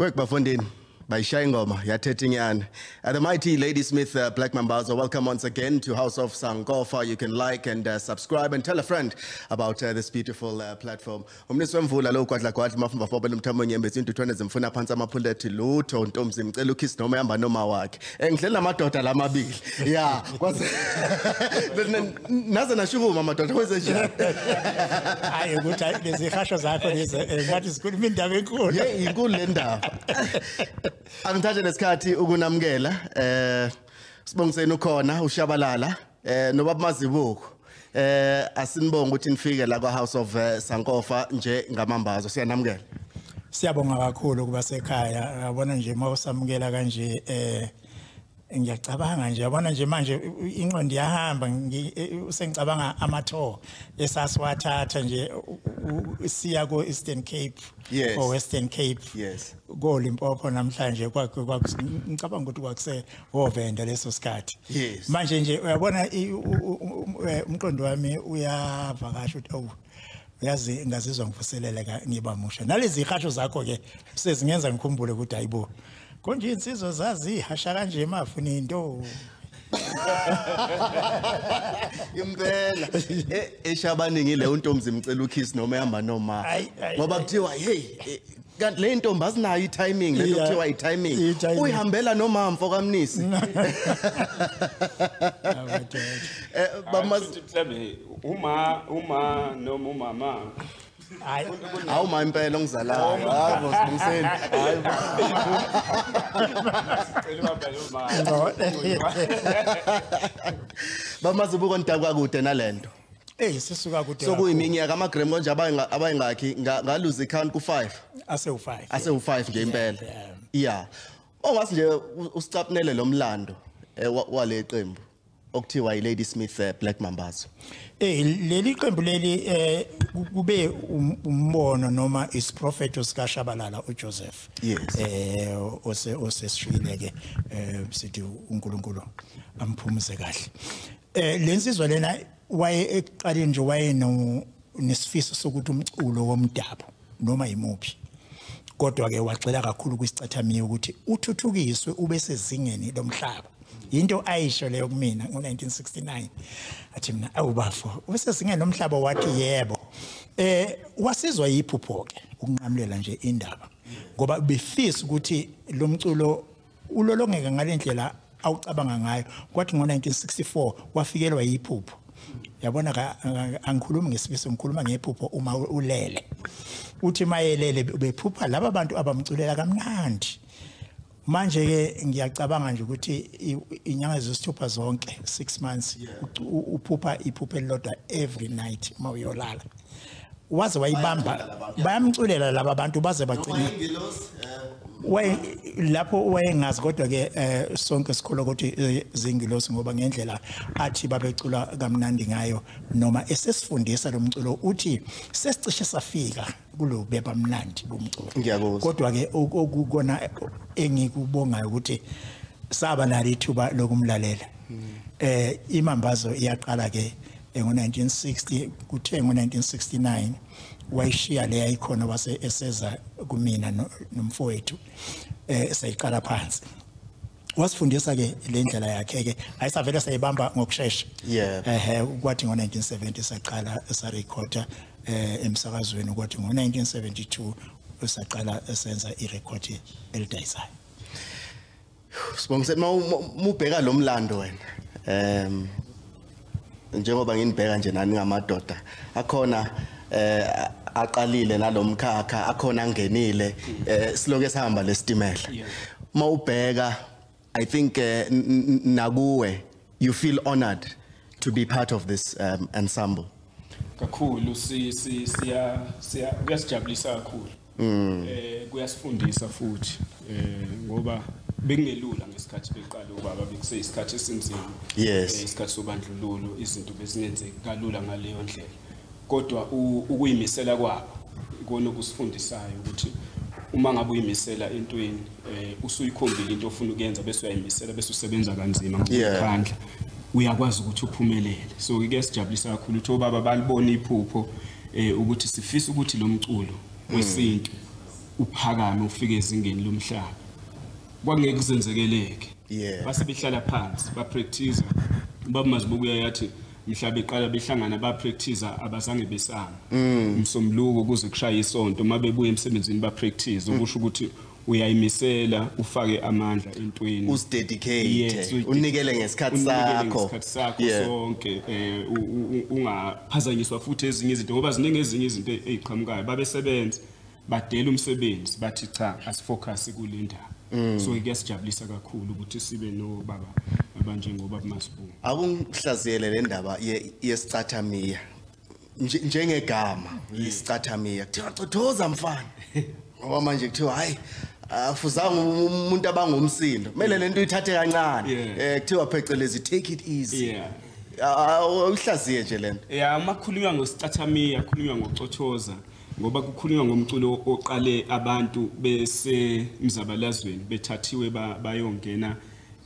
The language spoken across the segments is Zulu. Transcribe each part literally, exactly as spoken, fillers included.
Quick bafondini. By Shaingoma, Yatetinyan. The mighty Ladysmith uh, Black Mambazo, welcome once again to House of Sankofa. You can like and uh, subscribe and tell a friend about uh, this beautiful uh, platform. Umniswemvula lo kwatla kwatla mafumba fobe lumthambo nyembezi into twenty zimfuna phansi amaphulethi lutho ntombi zimcela ukiss noma yamba noma wakhe. Engihlela amadoda lamabili. Yeah, kwaze naze nashukuma amadoda kwenze njani? Hayi ukuthi lezi khasho zakho lezi ngathi sikhuluma indaba enkulu. Yeah, inkulu le ndaba. Angithathe lesikhathi ukunamkela eh sibongiseni ukhona ushabalala eh nobaba Mazibuko eh asinibonga ukuthi nifike la kwa House of uh, Sankofa nje ngamambazo siyanamkela. Siyabonga kakhulu kuba sekhaya yabona nje mawusamukela kanje eh ngiyacabanga nje yabona nje manje inqondo yahamba usengicabanga amatho esasiwathatha nje siya ko Eastern Cape yes. or Western Cape yes go Limpopo namhlanje ngicabanga ukuthi kwakuse ovenda leso sikhathi yes. Manje nje uyabona umqondo wami uyavakasha ukuthi oh yazi ngazizwa ngivuseleleka ngiba musha nalezi khasho zakho ke sezingenza ngikhumbule ukuthi hayibo konje insizwa zazi hasha kanje emafuni into impela eshabaningi le untombi zimcela ukiss noma yamba noma ngoba kuthiwa hey kanti le ntombi asinayo itiming le kuthiwa itiming uyihambela noma mfo kamnisi eh bamazi uma uma noma umama hayi awu ma impela ngizalayo hayi bosibungiseni hayi bamazibuko ntakwa kude nalento eh sisuka kude so kuyiminyaka amagram konje abayingakhi ngaluze count ku five ase u five ase u five nje impela yeah ongasi nje usicapnele lo mlando wale qembu okuthiwa iLadysmith Black Mambazo. Eh leli qembu leli eh kube umbono noma isprofeto sika Shabalala uJoseph. Yes. Eh ose osesishile ke eh sithi uNkulunkulu amphumuze kahle. Eh lensizwa lena waye eqaleni nje waye no nesifiso sokuthi umculo womdabu noma imuphi. Kodwa ke waxela kakhulu kwisicathamio ukuthi uthuthukiswe ube sezingeni lomhlaba. Into ayisho leyo kumina ngo nineteen sixty-nine athi mina awubafo ubesesingene nomhlaba wathi yebo eh wasizwa yiphupho ke ukunqamulela nje indaba ngoba befisa ukuthi lo mculo ulolongeka ngalendlela awucabanga ngayo kwathi ngo nineteen sixty-four wafikelwa yiphupho yabona ka angikhulumi ngesifiso ngikhuluma ngephupho uma ulele uthi mayelele bephupha laba bantu abamculela kamnandi. Manje ke ngiyacabanga nje ukuthi inyanga ezisithupha zonke six months uphupha iphupho elilodwa every night mawuyolala waze wayibamba bayamculela laba bantu baze bagcina way lapho wayengazi kodwa ke sonke sikholo ukuthi zingilosi ngoba ngendlela athi babecula kamnandi ngayo noma esesifundisa lo mculo uthi sesicishe safika kulo beba mnandi bomculo kodwa ke ukukona engikubongayo ukuthi saba nalo ithuba lokumlalela eh imambazo iyaqala ke ngo nineteen sixty kuthe ngo nineteen sixty-nine wayishiya le ayikhona wase eseza kumina nomfowethu eh sayiqala phansi wasifundisa ke le ndlela yakhe ke ayisavele sayibamba ngokusheshsha eh kwathi ngo nineteen seventy saqala sa recorder eh emsakazweni kwathi ngo nineteen seventy-two saqala esenza irecord elidayisayo. Sibongiseni mubheka lo mlando wena em njengoba nginibheka nje nani ngamadoda akhona eh aqalile nalomkhakha akhona angenile eh siloke sihamba lesitimela mawubheka I think uh, nakuwe you feel honored to be part of this um, ensemble kakhulu si si siya siya kuyasijabulisa kakhulu eh kuyasifundisa futhi eh ngoba bengelula ngesikhathi beqala ubaba bekuseyisikhathi esinzima yes isikhathi sobandlululo izinto bezingenzeki kalula ngaleyo ndlela kodwa ukuyimisela kwabo ikona ukusifundisayo ukuthi uma ngabe uyimisela entweni eh usuyikhombile into ofuna ukuyenza bese uyayimisela bese usebenza kanzima ngokukhandla uyakwazi ukuthi uphumelele so ke sijabulisa kakhulu ukuthi obaba balibona iphupho eh ukuthi sifisa ukuthi lo mculo wesintu uphakame ufike ezingeni lomhlaba kwangeke kuzenzekeleke yeah base behlala phansi ba practice baba mazibukuya yathi mhlaba eqala behlangana ba practice abazange besanga umsombuluko kuze kushaya isonto mabebuye emsebenzini ba practice ukusho ukuthi uyayimisela ufake amandla entweni usidedicate unikele ngesikhathi sakho ngesikhathi sakho sonke eh ungaphazanyiswa futhi ezinye izinto ngoba ziningi ezinye izinto eziqhamukayo babesebenza badela umsebenzi bathi cha asifocus kulendaba so kuyasijabulisa kakhulu ukuthi sibe no baba abanje ngoba Masibu akungihlaziyele le ndaba yesicathamiya njengegama yesicathamiya kuthiwa cothoza mfana ngoba manje kuthiwa hayi afuzanga umuntu abangumsindo kumele lento uyithathe kancane eh kuthiwa phecelezi take it easy yeah uhlaziye nje lento yeah amakhulunywa ngosicathamiya akhulunywa ngocothoza ngoba kukhulunywa ngomculo oqale abantu bese mzabalazweni bethathiwe bayongena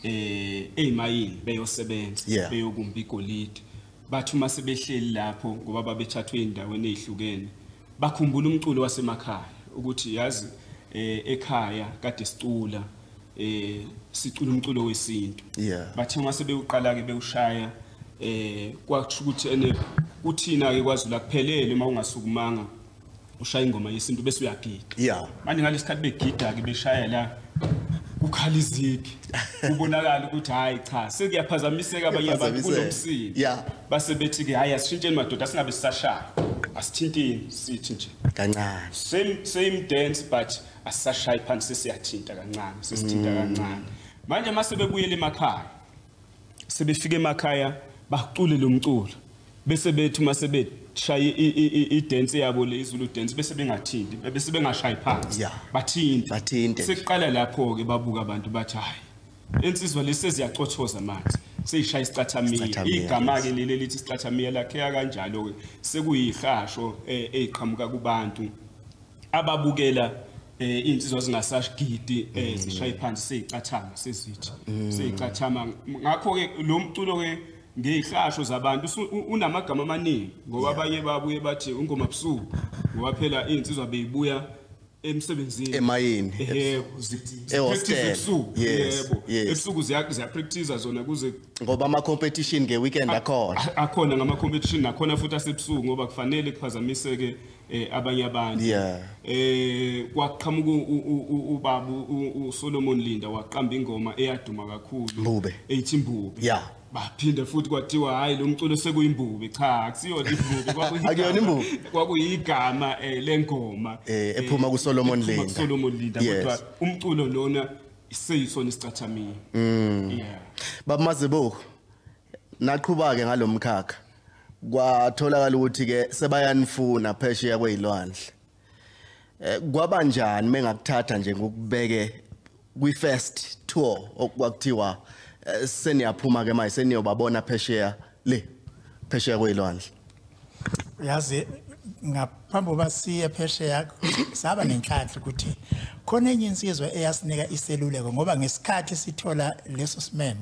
eh ezimayini beyosebenza beyokumba igolide bathi uma sebehleli lapho ngoba babethathwe endaweni ezihlukene bakhumbula umculo wasemakhaya ukuthi yazi eh ekhaya kade sicula eh sicula umculo wesintu bathi uma sebewuqala ke bewushaya eh kwathi ukuthi ene kuthina ke kwaZulu kuphelele uma ungasukumanga ushaya ingoma yesintu bese uyagida yeah manje ngalesikhathi begida ke beshaya la kukhala iziphi kubonakala ukuthi hayi cha sekuyaphazamiseka abanye abantu kulomsini yeah base bethi ke hayi asishintsheni madoda singabe sisashaya asithintini sithi nje kancane same same dance but asashaya phansi sesiyathinta kancane sesithinta kancane manje mase bebuyela emakhaya sebefika emakhaya bacule lo mculo bese bethi mase beshaya i dance yabo le iZulu dance bese bengathinti bese bengashayi phansi bathinta bathinte sekuqala lapho ke babuka abantu bathi hayi insizwa leseziyacothoza manje seyishaya isicathamiya igama ke leli lithi isicathamiya lakheka kanjalo ke sekuyihasho eziqhamuka kubantu ababukela insizwa zingasashigidi zishaya phansi seyicathama sezithi seyicathama ngakho ke lo mculo ke ngehlasho zabantu unamagama amaningi ngoba abanye babuye bathi ungoma busuku ngoba phela insizwa beyibuya emsebenzini emayini ebusuku yebo ebusuku ziya practice zona kuze ngoba ama competition nge weekend akhona akhona ngama competition nakhona futhi asebusuku ngoba kufanele kuphazamiseke abanye abantu eh kwaqhamuka ubaba uSolomon Linda waqamba ingoma eyaduma kakhulu ethi Mbube yeah baphinda futhi kwathiwa hayi lo mculo sekuyimbube cha akusiyo imbube kwakuyona imbube kwakuyigama lengoma ephuma kuSolomon Linda kuSolomon Linda kodwa umculo lona iseyisona isicathamiya yeah baba Mazibuko naqhubaka ke ngalomkhakha kwatholakala ukuthi ke sebayanifuna phesheya kwezilwandle kwabanjani mengakuthatha nje ngokubeke kwi first tour okwakuthiwa seniyaphuma ke manje seniyobabona phesheya le phesheya kwezilwandle yazi ngaphambi basiye phesheya saba nenhlanhla ukuthi khona enye insizwe eyasinika iseluleko ngoba ngesikhathi sithola leso simemo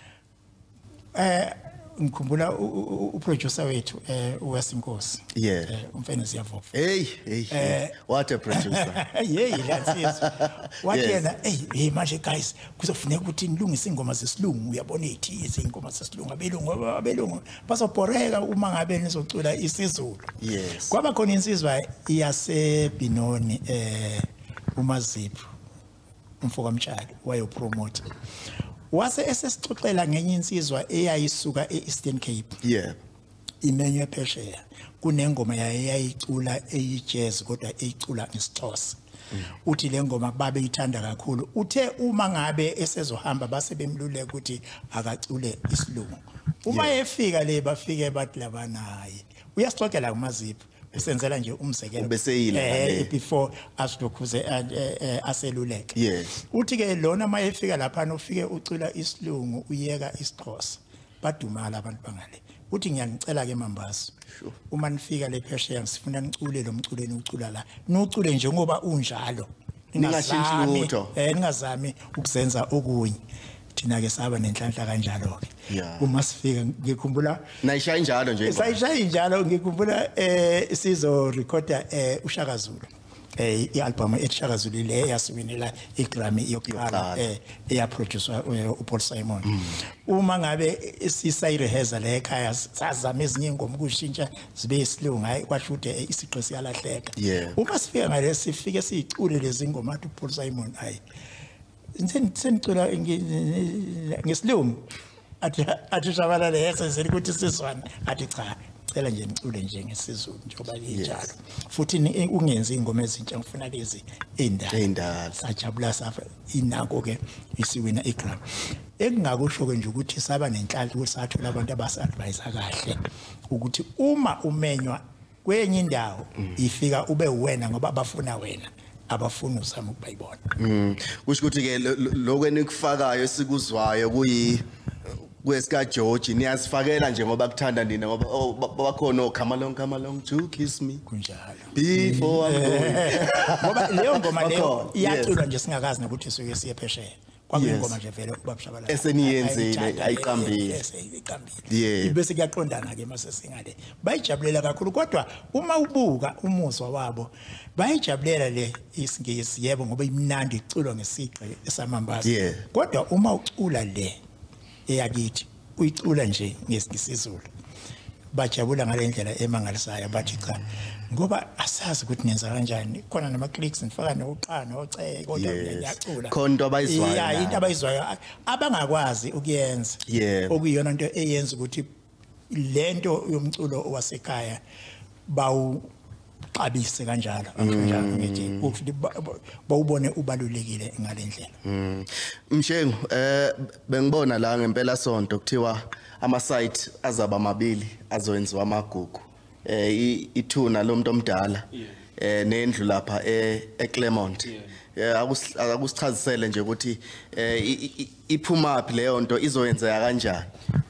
eh ngikhumbula uproducer wethu eh uWesinkosi yeah umfana Siyavofa hey hey what a producer yeah that's wathi yena hey manje guys kuzofuneka ukuthi nilungise ingoma zesilungu uyabona ethi izingoma zesilungu abelungu abelungu basobhoreka uma ngabe nizocula isiZulu yes kwaba khona insizwa yaseBinoni eh uMazipho umfoka Mtshali wayopromote wase esesixoxela ngenye insizwa eyayisuka eEastern Cape yeah imenywe phesheya kunengoma yayicula eyijazz kodwa eyicula ngesixhosa uthi le ngoma babe ithanda kakhulu uthe uma ngabe esezohamba base bemluleka ukuthi akacule isilungu uma efika le bafike bathi labanaye uyasixoxela kuMazipho usenzela nje umzekelo beseyile before asilokhuze aseluleke yes uthi ke lona mayefika lapha nofike ucula isilungu uyeka isixhosa badumala abantu bangale uthi ngiyanicela ke Mambaso uma nifika le phesheya sifuna nicule lo mculo enucula la nucule njengoba unjalo ningashintshi lutho eh ningazami ukuzenza okunye thina ke saba nenhlanhla kanjalo ke uma sifika ngikhumbula nayishaya njalo nje sayishaya njalo ngikhumbula eh sizo recorder eh uShaka Zulu eh i-album eShaka Zulu le yasiwinela iGrammy yokuqala eh eyaproducer uPaul Simon. Uma ngabe sisayireheza la ekhaya sazama ezinye ingoma ukushintsha zibe isilungu hayi kwasho ukuthi isiqo siyalahleka. Uma sifika ngale sifike siyicule lezi ngoma athi uPaul Simon hayi Sendicula ngesilungu athi athi shabalala yesenzele ukuthi sizwane athi cha cela nje ngicule nje ngesizulu njengoba linjalo futhi ungenzi ingoma ezintsha ngifuna lezi indala indala sajabula safa inako ke isiwina iGrammy ekungakusho ke nje ukuthi saba nenhlanhla ukuthi sathola abantu abasadvise kahle ukuthi uma umenywa kwenye indawo ifika ube wena ngoba abafuna wena abafuna usama ukubayibona. Mm. Kusho ukuthi ke lokweni kufakayo sikuzwayo kuyi kwesika George niyasifakela nje ngoba kuthanda nina ngoba bakhona come along come along to kiss me kunjalo. Before I'm going. Ngoba leyo ngoma leyo iyaculwa nje singakazi nokuthi suke siye phesheya. Kwakungoma nje vele ubabshabala. Eseniyenzile ayiqambile. Eseyiqambile. Ibese kuyaqondana ke mase singale. Bayijabulela kakhulu kodwa uma ubuka umuzwa wabo bayijabulela le isingisi yebo ngoba imnandi iculwa ngesiqe esamambazi. Kodwa uma ucula le eyakithi uyicula nje ngesizulu bajabula ngalendlela emangalisayo bathi cha ngoba asazi ukuthi nenza kanjani khona nama clicks nifaka noqana oceke kodwa ngiyacula khona abayizwayo yeah into abayizwayo abangakwazi ukuyenza okuyiyona into eyenza ukuthi lento yomculo wasekhaya bawu xabise kanjalo kanjalo ngithi ukuthi bawubone ubalulekile ngalendlela. Mshengu eh bengibona la ngempela sonto kuthiwa ama site azaba amabili azowenziwa amagugu eh ithuna lomuntu omdala eh nendlu lapha eClermont eh akusichazisele nje ukuthi iphuma phi leyo nto izoyenzeka kanjani.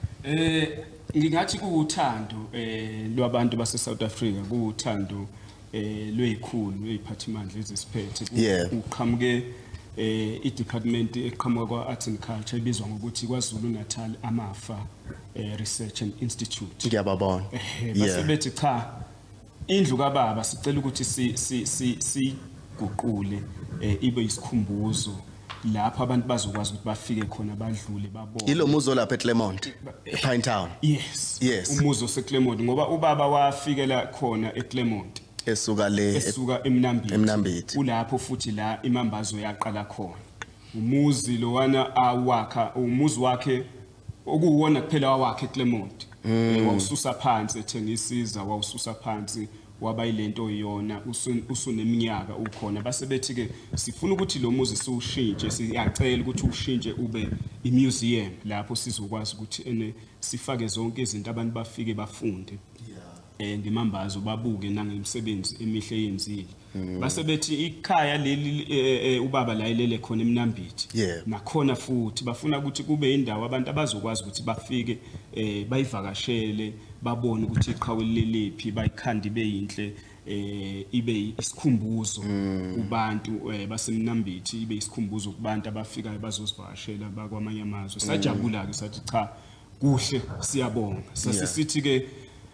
Eh ngingathi kuuthando eh lwabantu base South Africa kuuthando eh lweyikhulu lweyiphathimandla ezisiphethe uqhamuke eh i-department eqhamuka kwa Arts and Culture ibizwa ngokuthi kwaZulu Natal Amafa eh Research and Institute. Ngiyababona. Base bethi cha indlu kaBaba sicela ukuthi si si si guqule ibe isikhumbuzo lapha abantu bazokwazi ukuthi bafike khona badlule babone. Ilo muzo lapha eClermont ePine Town. Yes. Yes. Umuzo seClermont ngoba ubaba wafikela khona eClermont. Esuka le esuka eMnambithi. eMnambithi. Kulapho futhi la imambazo yaqala khona. Umuzi lo wana awakha umuzi wakhe okuwona kuphela wawakhe eClermont. Wawususa phansi ethengisiza wawususa phansi waba yilento iyona usuneminyaka ukhona base bethi ke sifuna ukuthi lo muzi siushintshe siyacela ukuthi ushintshe ube imuseum lapho sizokwazi ukuthi ene sifake zonke izinto abantu bafike bafunde eh ngimambazo babuke nangemisebenzi emihle yenzile base bethi ikhaya leli ubaba la ilele khona eMnambithi nakhona futhi bafuna ukuthi kube indawo abantu abazokwazi ukuthi bafike eh bayivakashele babone ukuthi iqhawe lilephi bayikhandi beyinhle eh ibe isikhumbuzo kubantu baseMnambithi ibe isikhumbuzo kubantu abafikayo bazosivakashela bakwamanye amazwe sajabula ke sathi cha kuhle siyabonga sasisithi ke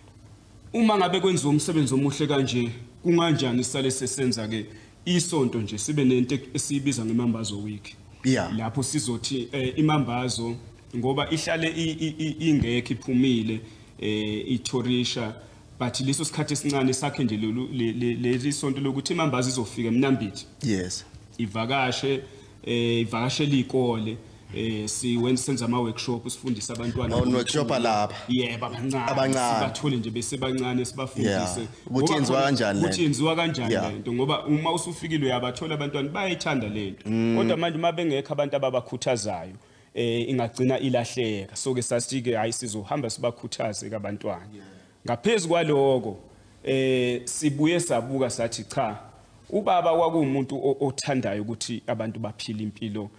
uma ngabe kwenziwa umsebenzi omuhle kanje kunganjani sisale sesenza ke isonto nje sibe nento esibiza ngemambazo week lapho sizothi imambazo ngoba ihlale ingekho iphumile eh ithorisha but leso sikhathi esincane sakhe nje leli sonto lokuthi imambazo izofika eMnambithi yes ivakashe eh ivakashela ikole eh siwenza senza ama workshop sifundisa abantwana on workshop lapha yebo abancane abancane sibathole nje bese bancane sibafundise ukuthi yenziwa kanjani ukuthi yenziwa kanjani lento ngoba uma usufikile uyabathola abantwana bayayithanda lento kodwa manje uma bengekho abantu ababakhuthazayo eh ingagcina ilahleka so ke sasike hayi sizohamba sibakhuthaze kabantwana ngaphezulu kwaloko eh sibuye sabuka sathi cha ubaba kwakuumuntu othandayo ukuthi abantu baphile impilo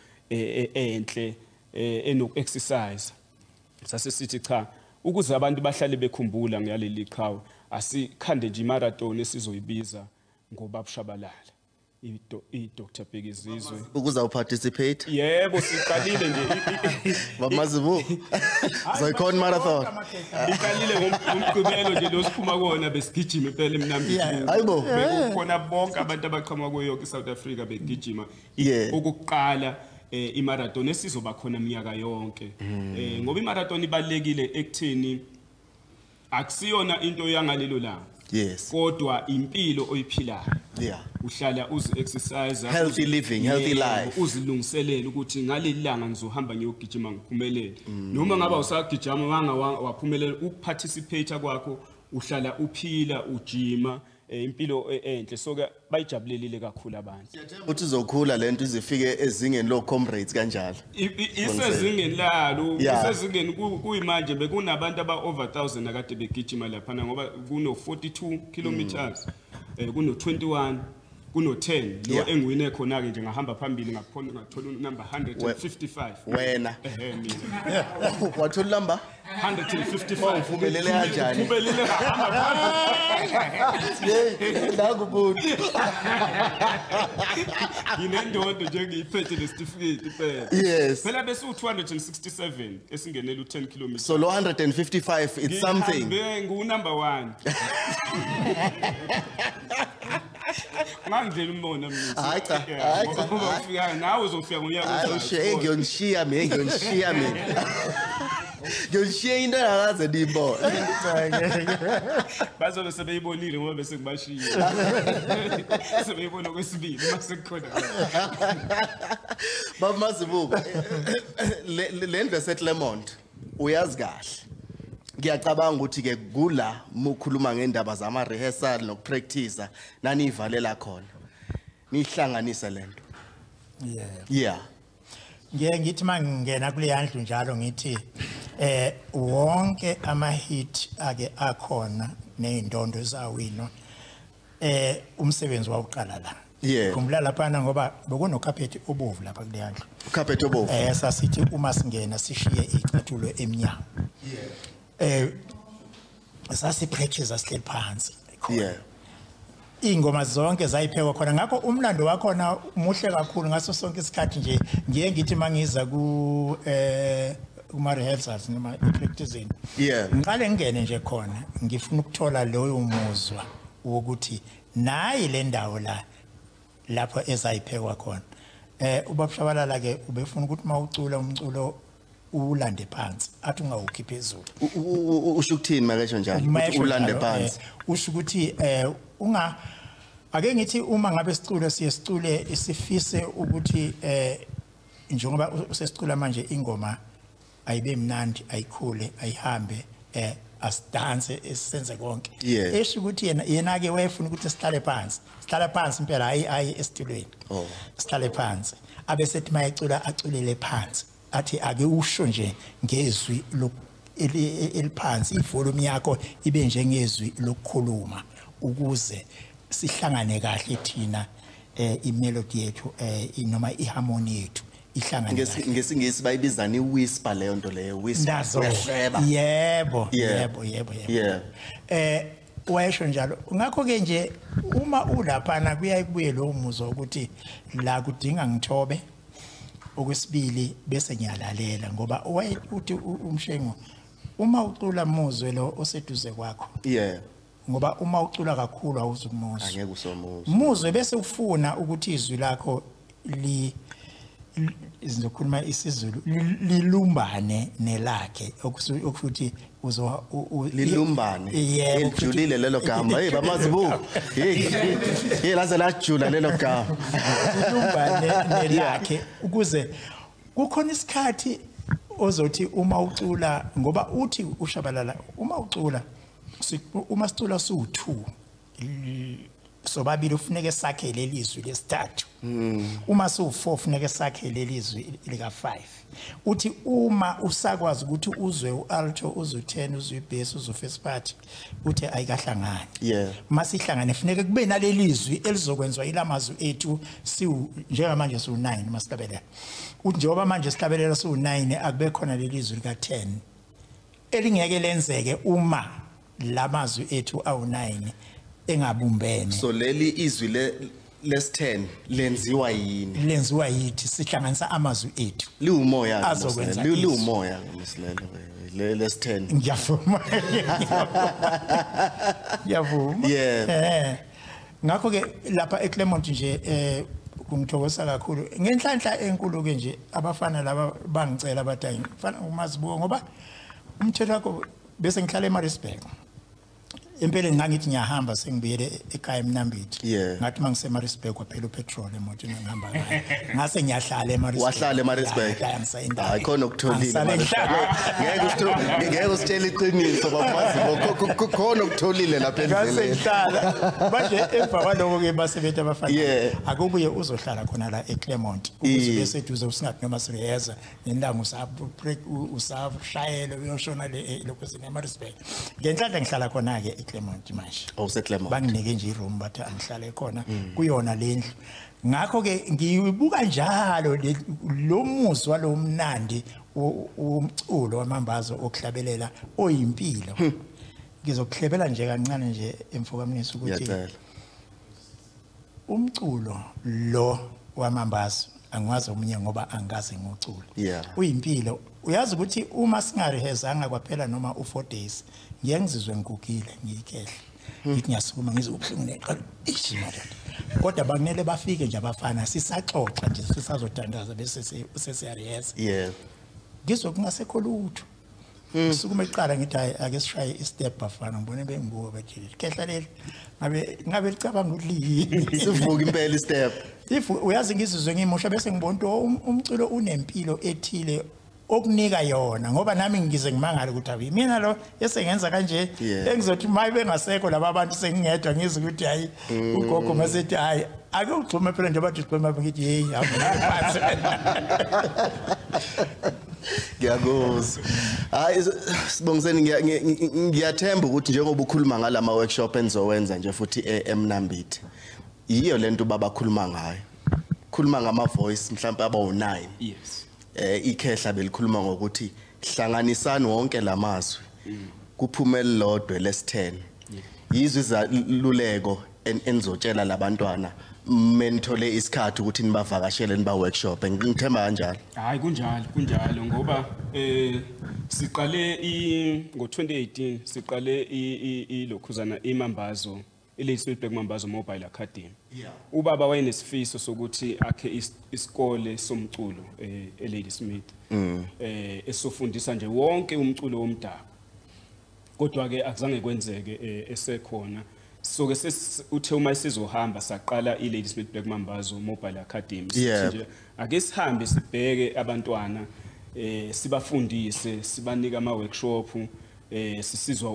enhle eno exercise sase sithi cha ukuze abantu bahlale bekhumbula ngiyaleli qhawe asikhande nje marathon esizoyibiza ngobabushabalala i Doctor Bhekizizwe ukuza uparticipate yebo siqalile nje Bamazibu Zoicon marathon iqalile ngomgqibelo nje lo siphuma kona besigijima impela emnambi hayibo bekukhona bonke abantu abaqhamuka kuyo yonke eSouth Africa begijima ukuqala eh imarathon esizoba khona iminyaka yonke eh ngoba imarathon ibalekile ekuthini akusiyona into yangalelo langa yes kodwa impilo oyiphilayo yeah uhlala uzi exercise healthy living healthy life uzilungiselele ukuthi ngaleli langa ngizohamba ngiyogijima ngiphumelele noma ngaba usagijima wanga waphumelela ukuparticipate kwakho uhlala uphila ujima impilo enhle so ke bayijabulelile kakhulu abantu uthi uzokhula lento izifike ezingeni lo comrades kanjalo isezingeni lalo isezingeni kuyimanje bekunabantu aba over one thousand akade begijima lapha ngoba kuno forty-two kilometers kuno twenty-one kuno ten lo engiwine khona ke nje ngahamba phambili ngaphona ngathola number one fifty-five wena wathola number one fifty-five ubelele kanjani ubelele la kubuthi inendondo nje ngiyiphethe lesitifiketi phela yes phela bese u two sixty-seven esingenela u ten kilometers so lo one fifty-five it's something ngu number one Mangizela umbona mina. Hayi cha, hayi cha. Ufika nawe uzofika ngonyaka uzoshiya. Hayi ngiyonishiya mina, ngiyonishiya mina. Ngiyonishiya into akaze ndiyibona. Bazobe sebeyibonile ngoba bese ngibashiya. Sebeyibona kwesibili mase kukhona. Baba Mazibuko, le ndwe settlement uyazi kahle. Ngiyacabanga ukuthi ke kula mukhuluma ngendaba zama rehearsal nokupractice nani ivalela khona nihlanganise lento yeah yeah ngiye ngithi mangena kule yandlu njalo ngithi eh wonke ama hit ake akhona nezindondo zawino eh umsebenzi wawuqala la yeah khumbula lapha ngoba bekuno carpet obovu lapha kule yandlu carpet obovu eh sasithi uma singena sishiye icathulo emnyango yeah eh sasi practice asihleli phansi yeah ingoma zonke zayiphekwa khona ngakho umlando wakhona muhle kakhulu ngaso sonke isikhathi nje ngiye ngithi mangiza ku eh kuma rehearsals noma practicing yeah ngiqale ngene nje khona ngifuna ukuthola loyo muzwa wokuthi nayi le ndawo la lapho ezayiphekwa khona eh ubabshabalala ke ubefuna ukuthi mawucula umculo ulande phansi athi ungawukhi phezulu usho ukuthini makesho njalo ulande phansi usho ukuthi eh unga ake ngithi uma ngabe sicule siyesicule isifise ukuthi eh njengoba usesicula manje ingoma ayibe mnandi ayikhule ayihambe eh asidance esenze konke esho ukuthi yena yena ke wayefuna ukuthi sihlale phansi sihlale phansi impela hayi ayi esitulweni oh sihlale phansi abe sethi mayecula aculele phansi athi ake usho nje ngezwi eliphansi ivolume yakho ibe njengezwi lokukhuluma ukuze sihlangane kahle thina eh imelody yethu eh noma iharmony yethu ihlangane ngesingisi bayibizana iwhisper leyo nto leyo whisper yebo yebo yebo yebo yeah eh wayesho njalo ngakho ke nje uma ulaphana kuyayibuye lo muzwa ukuthi la kudinga ngithobe okwesibili bese ngiyalalela ngoba uthi umshengo uma ucula muzwe lo oseduze kwakho yeah ngoba uma ucula kakhulu awuzumuzwa angeke usomuzwa muzwe bese ufuna ukuthi izwi lakho li izokhuluma isizulu lilumbane nelakhe okuthi uzo lilumbane elijulile lelo gama hey bamazibuko hey hey laze lajula lelo gama lilumbane nelakhe ukuze kukhona isikhathi ozothi uma ucula ngoba uthi ushabalala uma ucula uma sicula su two sobabili ufuneke sakhe lelizwi lesithathu uma su four ufuneke sakhe lelizwi lika five uthi uma usakwazi ukuthi uzwe ualto uzwe ten uzwe bass uzwe first part uthi ayikahlangani yeah masihlangane funeke kube nalelizwi elizokwenzwa ilamazwi ethu si njengamanje su nine masihlabelela uthi njengoba manje sihlabelela su nine akube khona lelizwi lika ten elingeke lenzeke uma lamazwi ethu awu nine engabumbene so leli izwi le less ten lenziwa yini lenziwa yithi sihlanganisa amazwi ethu liwumoya azokwenza liwumoya ngomsilelo le less ten ngiyavuma ngiyavuma yeah eh ngakho ke lapha eClermont nje eh kungithokoza kakhulu ngenhlanhla enkulu ke nje abafana laba bangicela abathi mfana umazibuko ngoba umthetho wakho bese ngihlala eMaritzburg impela ngangithi ngiyahamba sengibuyele ekhaya eMnambithi ngathi mangise eMaritzburg kwaphela upetrol emotweni engihamba ngayo ngase ngiyahlala eMaritzburg wahlala eMaritzburg hayi khona ukutholile ngeke ngeke usitshela iqiniso bafazi khona ukutholile lapha endleleni ngase ngihlala manje emva kwaloko ke basebenza abafana akubuye uzohlala khona la eClermont ukuze bese duze usingathi noma sireheza nendanga usabu usashayela uyoshona le lokusini eMaritzburg ngenhlanhla ngihlala khona ke Clement manje awuseClement banginike nje iroom bathi angihlale khona kuyona lendlu ngakho ke ngiyibuka njalo lo muzwa lo mnandi umculo wamambazo okuhlabelela oyimpilo ngizokuhlebela nje kancane nje emfokamnisi ukuthi umculo lo wamambazo angwazi omunye ngoba angaze ngoculo uyimpilo uyazi ukuthi uma singarehezanga kwaphela noma u four days ngiyengizizwe ngigugile ngiyikehle ngithi ngiyasukuma ngizobhlungu neqala ishimala kodwa bakunele bafike nje abafana sisaxoxa nje sisazodandaza bese sesiyareheza yeah ngizokungasekho lutho sukuma eqala ngithi ake sishaye istep bafana ngibone bengibuka bathi kehla leli ngabe ngabe licabanga ukuthi sivuka impela istep if uyazi ngizizwe ngimusha bese ngibona umculo unempilo ethile okunika yona ngoba nami ngize ngimangala ukuthi abi mina lo esengenza kanje engizothi maye bengasekho laba bantu sengingedwa ngizwe ukuthi hayi ugogo masethi hayi ake ugxume phela nje bathi sigxume bathi hey awuphansi ngiyakuzwa hayi sibongiseni ngiyathemba ukuthi njengoba ukhuluma ngalama workshop enizowenza nje futhi eMnambithi yiyo lento babakhuluma ngayo khuluma ngama voice mhlawumbe aba u nine yes eh ikhehla belikhuluma ngokuthi hlanganisani wonke lamazwi kuphumela lodwe less ten yizwe izaluleko enizotshela labantwana menithole isikhathi ukuthi nibavakashele niba workshop ngithemba kanjalo hayi kunjalo kunjalo ngoba eh siqale i ngo twenty eighteen siqale i lokhuzana imambazo iLadysmith Black Mambazo Mobile Academy ubaba wayenesifiso sokuthi akhe isikole somculo eh eLadysmith eh esofundisa nje wonke umculo womdabu kodwa ke akuzange kwenzeke esekhona so ke uthe uma sizohamba saqala iLadysmith Black Mambazo Mobile Academy nje ake sihambe sibheke abantwana eh sibafundise sibanika ama workshop eh sisizwa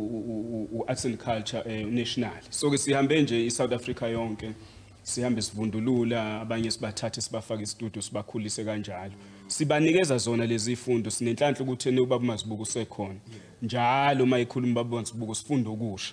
u arts and culture eh national so ke sihambe nje iSouth Africa yonke sihambe sivundulula abanye sibathathe sibafaka istudio sibakhulise kanjalo sibanikeza zona lezi ifundo sinenhlanhla ukuthi ene ubaba Mazibuko usekhona njalo uma ikhuluma ubaba Mazibuko sifunda okusha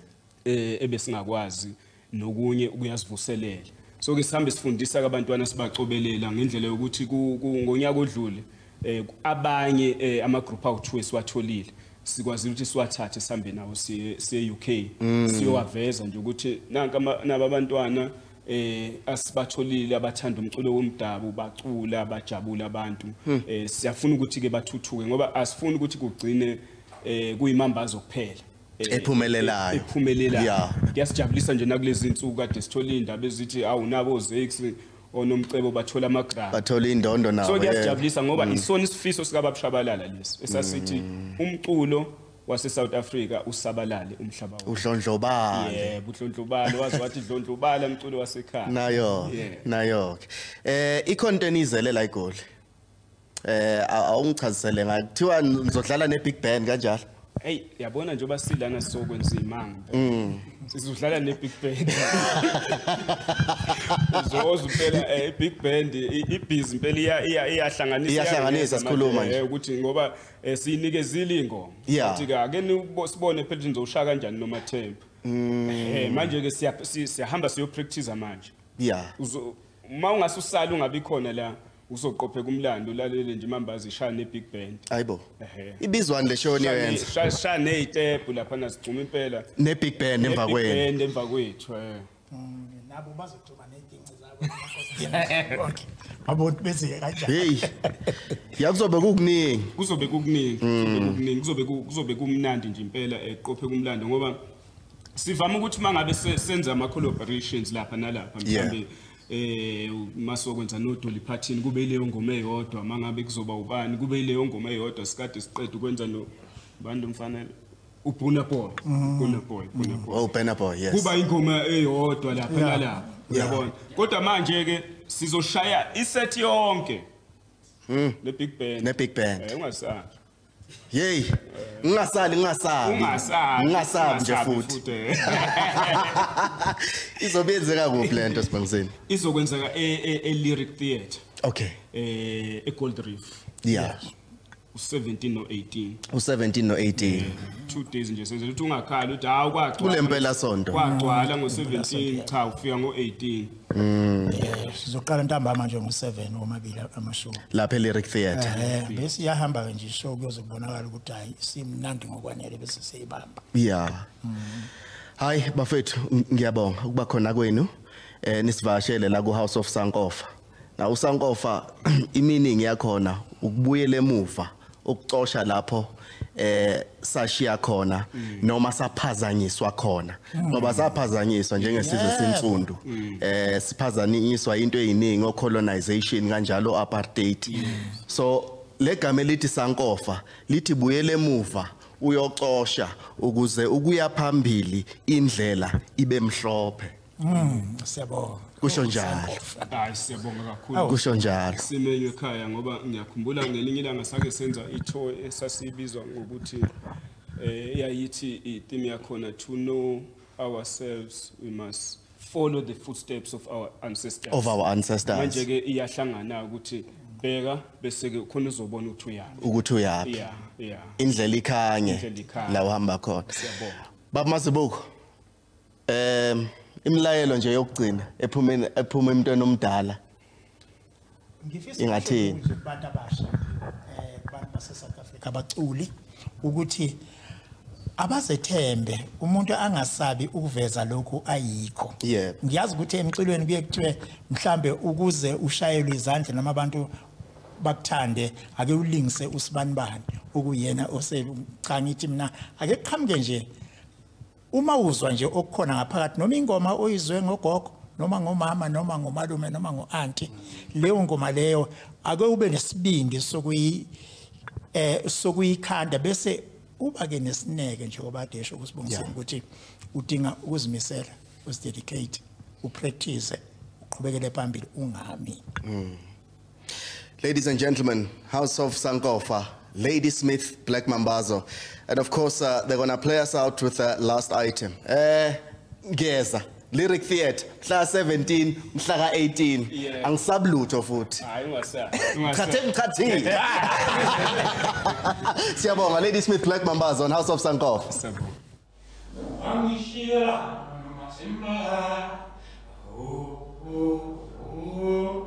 eh ebesingakwazi nokunye ukuyazivuselela so ke sihambe sifundisa abantwana sibacobelela ngendlela yokuthi ngonyaka odlule eh abanye ama group out siwatholile sikwazi ukuthi siwathathe sihambe nawo siye U K siyowaveza nje ukuthi nanka nabantwana eh asibatholile abathanda umculo womdabu bacula bajabula abantu eh siyafuna ukuthi ke bathuthuke ngoba asifuni ukuthi kugcine eh kuyimambazo kuphela ephumelelayo ephumelelayo ngiyasijabulisa nje nakulezi insuku kade sithola indaba ezithi awunabo Zex onomcebo bathola amagrant bathola indondo nawo so ngiyasijabulisa ngoba isona isifiso sikababshabalala lesi esasithi umculo wase South Africa usabalale umhlaba wonke uhlondlobala yebo uhlondlobala wazi wathi idlondlobala umculo wasekhaya nayo nayo eh icontent izelela igoli eh awungichazisele ngakuthiwa nizodlala ne big band kanjalo hey yabona nje basilana sokwenza imanga sizodlala ne big band uzoza phela eh big band ibhizi impela iya iyahlanganisa iyahlanganisa sikhuluma nje ukuthi ngoba siyinikezile ingoma ukuthi ke ake sibone phela nizosha kanjani noma tempo eh manje ke siyahamba siyo practice manje yeah uma ungasusala ungabi khona la uzoqopheka umlando ulalele nje imambazi ishaya ne big band hayibo ibizwani le show niyenza shaya nezitepu lapha nasicuma impela ne big band emva kwenu band emva kwethu eh nabo bazothuma nedinci zabo okay abona bese kanjani hey yakuzobe kukuningi kuzobe kukuningi kuzobe kukuningi kuzobe kuzobe kumnandi nje impela eqophe kumlando ngoba sivama ukuthi mangabe senza ama collaborations lapha nalapha mhlambe eh masokwenza no Dolly Parton kube leyo ngoma eyodwa mangabe kuzoba ubani kube leyo ngoma eyodwa sikade siqeda ukwenza no bantu mfanele uBurna Boy Burna Boy Burna Boy oh Burna Boy yes kuba ingoma eyodwa lapha nalapha uyabona kodwa manje ke sizoshaya iset yonke le big band ne big band eh ungasali hey ngingasali ngingasabi ungasabi ngingasabi nje futhi izobenzeka kuphi lento sibangiseni izokwenzeka e lyric theatre okay eh e Gold Reef yeah u17 no eighteen u17 no eighteen two days nje senze ukuthi ungakhala uthi hawu kwagcwala kulempela sonto kwagcwala ngo17 cha ufika ngo18 mm sizoqala ntambama nje ngo7 omabili amashow lapha lyric theatre eh bese iyahamba nje ishow kuyoze kubonakala ukuthi hayi simnandi ngokwanele bese seyibamba yeah hayi bafethu ngiyabonga ukuba khona kwenu eh nisivashele la ku House of Sankofa na uSankofa iminingi yakhona ukubuyela emuva ukucosha lapho eh sashiya khona noma saphazanyiswa khona ngoba saphazanyiswa njengesizwe sensundu eh siphazanyiswa into eyiningi o colonization kanjalo apartheid so legama elithi Sankofa lithi buyele emuva uyocosha ukuze ukuya phambili indlela ibe mhlophe mm siyabonga kusho njalo hayi siyabonga kakhulu kusho njalo simenywe ekhaya ngoba ngiyakhumbula ngelinye ilanga sake senza itho esasibizwa ngokuthi eh yayithi itheme yakhona to know ourselves we must follow the footsteps of our ancestors of our ancestors manje ke iyahlangana ukuthi bheka bese ke khona uzobona ukuthi uyapi ukuthi uyapi yeah yeah indlela ikhanye la uhamba khona siyabonga baba Masibuko em imlayelo nje yokugcina ephumeni ephuma emntwana omdala ngifisa ingathini abantu abasha eh abantu base South Africa abaculi ukuthi abazethembe umuntu angasabi ukuveza lokhu ayikho yeah ngiyazi ukuthi emculweni kuye kuthiwe mhlambe ukuze ushayelwe izandla noma abantu bakuthande ake ulingise usibanibani okuyena osecha ngithi mina ake qhamuke nje uma uzwa nje okukhona ngaphakathi noma ingoma oyizwe ngogogo noma ngomama noma ngomalume noma ngoanti leyo ngoma leyo ake ube nesibindi sokuyi eh sokuyikhanda bese uba ke nesineke nje obadesho kusibongiseni ukuthi udinga ukuzimisela usidedicate upractice uqhubekele phambili ungami Ladies and gentlemen, House of Sankofa, Ladysmith, Black Mambazo, and of course uh, they're gonna play us out with the uh, last item. Eh Ngeza Lyric Theatre mhla seventeen mhla eighteen angisablutho futhi hayi ungasabi Khathe mkhathi Siyabonga Ladysmith Black Mambazo on House of Sankofa siyabonga Angishira masimba oh oh oh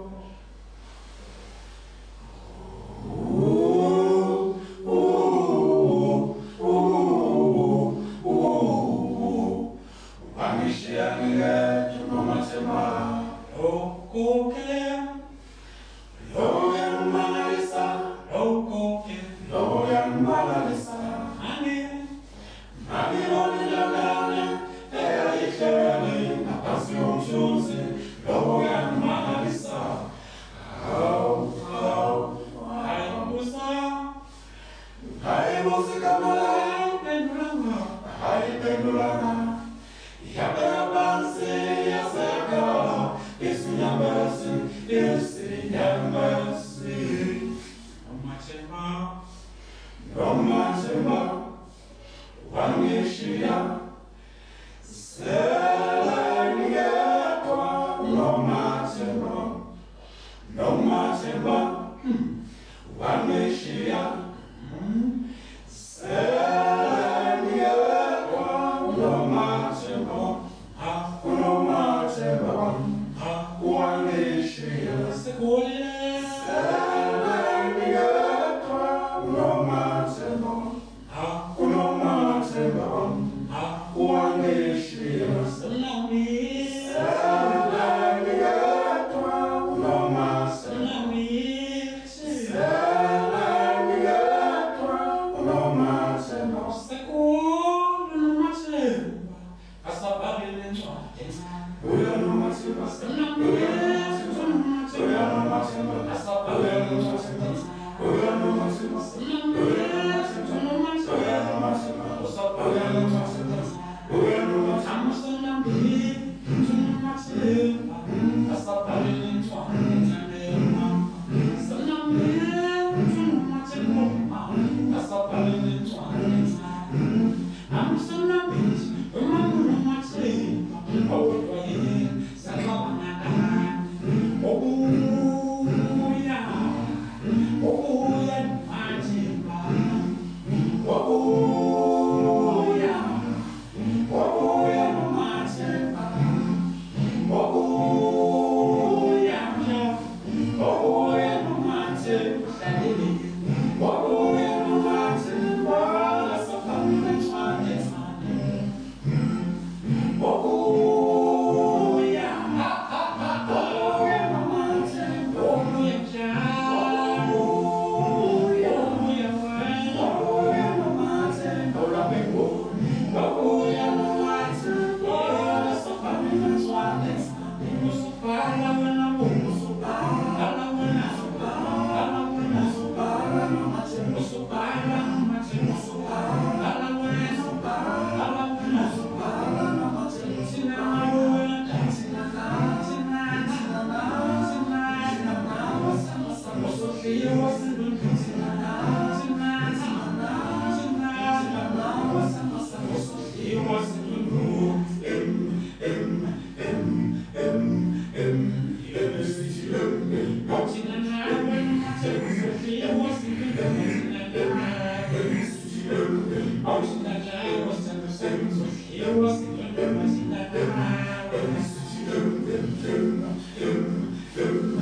Thank you.